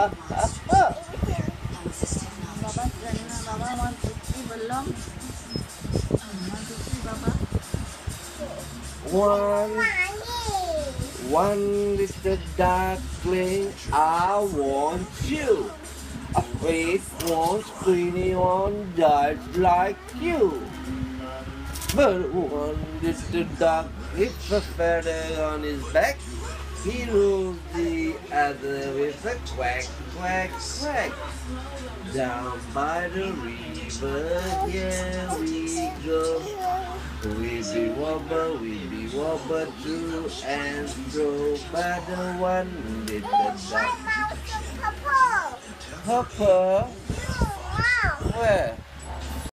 Baba, Baba want to see belong. Want to see Baba. One little duckling, I want you. A face one skinny one dies like you. But one little duck, it's a feather on his back. He rules the other with a quack, quack, quack. Down by the river, here we go. Weeby wobble to and fro by the one little duck. Hopper? Where?